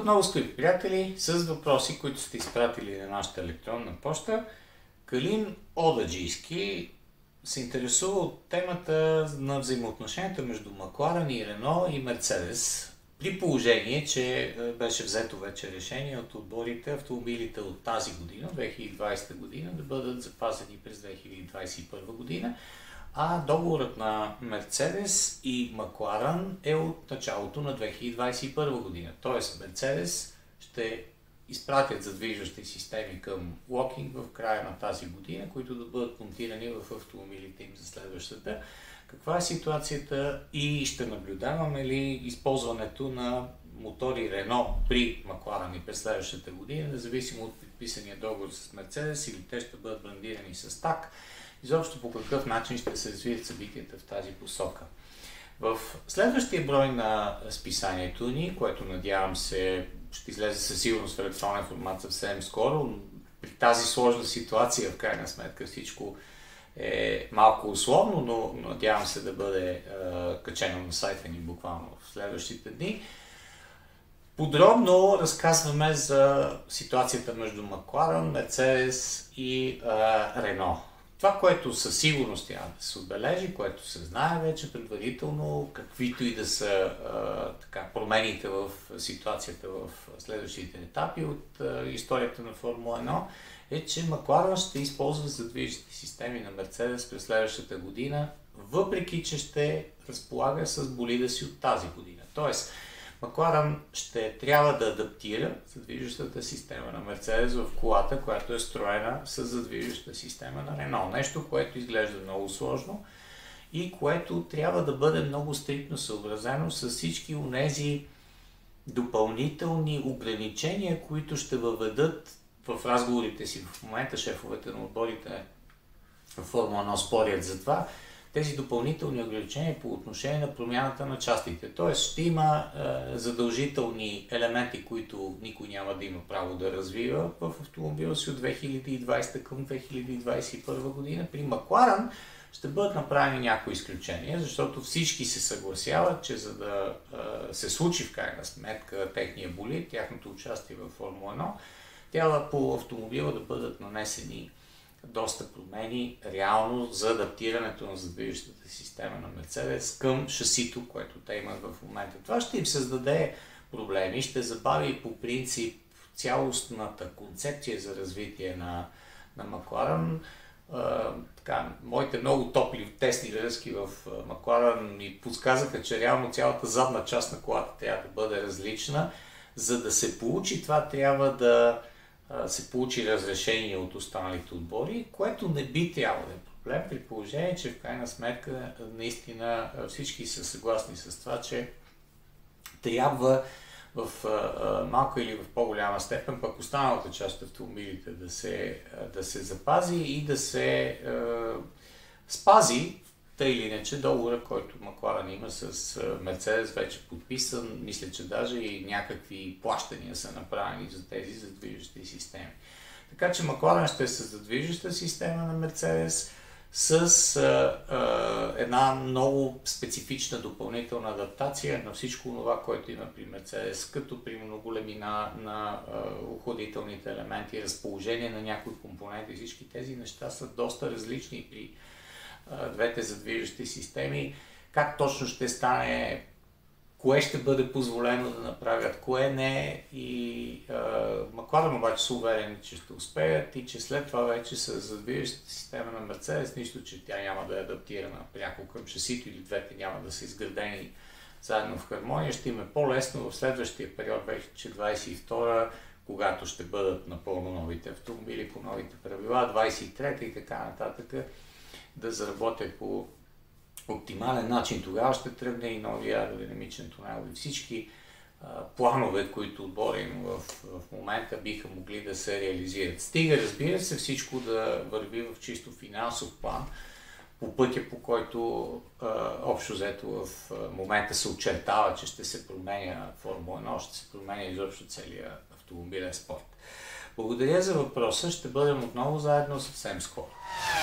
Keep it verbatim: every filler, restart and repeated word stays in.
отново, скъпи приятели, с въпроси, които сте изпратили на нашата електронна поща. Калин Одаджийски се интересува от темата на взаимоотношенията между Макларен и Рено и Мерцедес, при положение, че беше взето вече решение от отборите автомобилите от тази година, две хиляди и двадесета година, да бъдат запазени през две хиляди двадесет и първа година, а договорът на Мерцедес и Макларен е от началото на две хиляди двадесет и първа година. Тоест Мерцедес ще изпратят задвижващи системи към Локинг в края на тази година, които да бъдат монтирани в автомобилите им за следващата. Каква е ситуацията и ще наблюдаваме ли използването на мотори Рено при Макларен и през следващата година, независимо от подписания договор с Мерцедес, или те ще бъдат брандирани с ТАК? Изобщо по какъв начин ще се развият събитията в тази посока. В следващия брой на списанието ни, което надявам се ще излезе със сигурност в електронен формат съвсем скоро, при тази сложна ситуация в крайна сметка всичко е малко условно, но надявам се да бъде е, качено на сайта ни буквално в следващите дни. Подробно разказваме за ситуацията между Макларен, Мерцедес и е, Рено. Това, което със сигурност трябва да се отбележи, което се знае вече предварително, каквито и да са а, така, промените в ситуацията в следващите етапи от а, историята на Формула едно, е, че Макларен ще използва задвижещи системи на Мерцедес през следващата година, въпреки че ще разполага с болида си от тази година. Тоест, Макларен ще трябва да адаптира задвижващата система на Мерцедес в колата, която е строена с задвижваща система на Рено. Нещо, което изглежда много сложно и което трябва да бъде много стриктно съобразено с всички онези допълнителни ограничения, които ще въведат в разговорите си в момента шефовете на отборите в Формула едно спорят за това. Тези допълнителни ограничения по отношение на промяната на частите. Тоест ще има е, задължителни елементи, които никой няма да има право да развива в автомобила си от две хиляди и двадесета към две хиляди двадесет и първа година. При Макларен ще бъдат направени някои изключения, защото всички се съгласяват, че за да е, се случи в крайна сметка техния болид, тяхното участие в Формула едно, трябва по автомобила да бъдат нанесени доста промени реално за адаптирането на задвижващата система на Мерцедес към шасито, което те имат в момента. Това ще им създаде проблеми, ще забави по принцип цялостната концепция за развитие на, на Макларен. Uh, така, моите много топли тесни връзки в uh, Макларен ми подсказаха, че реално цялата задна част на колата трябва да бъде различна. За да се получи това, трябва да се получи разрешение от останалите отбори, което не би трябвало да е проблем, при положение, че в крайна сметка наистина всички са съгласни с това, че трябва в малка или в по-голяма степен пък останалата част от автомобилите да се, да се запази и да се е, спази тъй или иначе договора, който Макларен има с Мерцедес, вече подписан. Мисля, че даже и някакви плащания са направени за тези задвижващи системи. Така че Макларен ще е с задвижваща система на Мерцедес с а, а, една много специфична допълнителна адаптация на всичко това, което има при Мерцедес, като примерно големина на а, охладителните елементи, разположение на някои компоненти. Всички тези неща са доста различни при двете задвижващи системи. Как точно ще стане, кое ще бъде позволено да направят, кое не, и Макларен обаче са уверени, че ще успеят и че след това вече с задвижващата система на Мерцедес, нищо, че тя няма да е адаптирана пряко към шасито или двете няма да са изградени заедно в хармония, ще им е по-лесно в следващия период, вече двадесет и втора, когато ще бъдат напълно новите автомобили по новите правила, двадесет и трета и така нататък, да заработят по оптимален начин. Тогава ще тръгне и новия аеродинамичен тунел и всички а, планове, които отбора им в, в момента биха могли да се реализират. Стига, разбира се, всичко да върви в чисто финансов план по пътя, по който а, общо взето в а, момента се очертава, че ще се променя Формула едно, ще се променя изобщо целия автомобилен спорт. Благодаря за въпроса, ще бъдем отново заедно съвсем скоро.